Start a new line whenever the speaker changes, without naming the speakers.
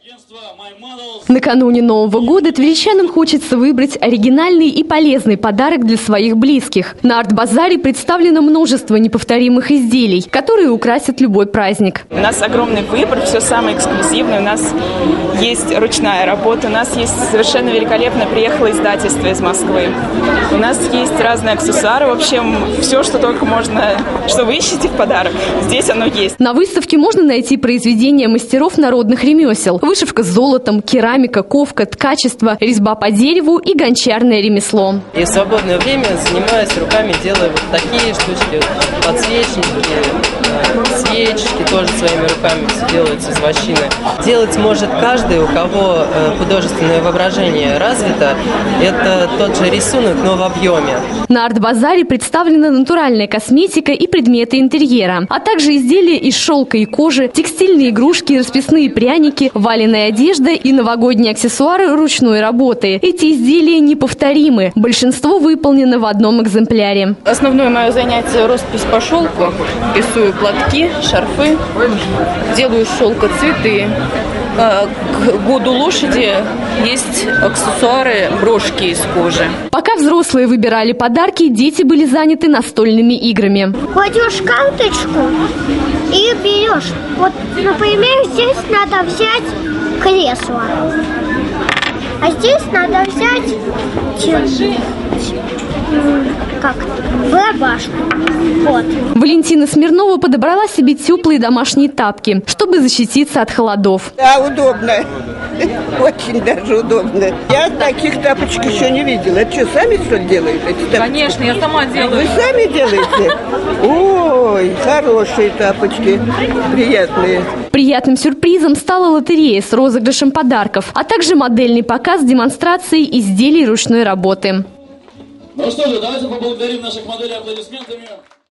Накануне Нового года тверичанам хочется выбрать оригинальный и полезный подарок для своих близких. На арт-базаре представлено множество неповторимых изделий, которые украсят любой праздник.
У нас огромный выбор, все самое эксклюзивное. У нас есть ручная работа, у нас есть совершенно великолепно приехало издательство из Москвы. У нас есть разные аксессуары, в общем, все, что только можно, что вы ищете в подарок, здесь оно есть.
На выставке можно найти произведения мастеров народных ремесел. Вышивка с золотом, керамика, ковка, ткачество, резьба по дереву и гончарное ремесло.
И в свободное время занимаюсь руками, делаю вот такие штучки, подсвечники, свечки тоже своими руками все делается из вощины. Делать может каждый, у кого художественное воображение развито. Это тот же рисунок, но в объеме.
На арт-базаре представлена натуральная косметика и предметы интерьера, а также изделия из шелка и кожи, текстильные игрушки, расписные пряники, валеная одежда и новогодние аксессуары ручной работы. Эти изделия неповторимы. Большинство выполнено в одном экземпляре.
Основное мое занятие – роспись по шелку. Рисую платки, шарфы, делаю из шелка цветы. К году лошади есть аксессуары, брошки из кожи.
Пока взрослые выбирали подарки, дети были заняты настольными играми.
Кладешь карточку и берешь. Вот, например, здесь надо взять кресло, а здесь надо взять барабашку. Вот.
Валентина Смирнова подобрала себе теплые домашние тапки, чтобы защититься от холодов.
Да, удобно. Очень даже удобно. Я таких тапочек еще не видела. Это что, сами что ли делаете?
Конечно, я сама делаю.
Вы сами делаете? Ой, хорошие тапочки, приятные.
Приятным сюрпризом стала лотерея с розыгрышем подарков, а также модельный показ с демонстрацией изделий ручной работы.
Ну что же, давайте поблагодарим наших моделей аплодисментами.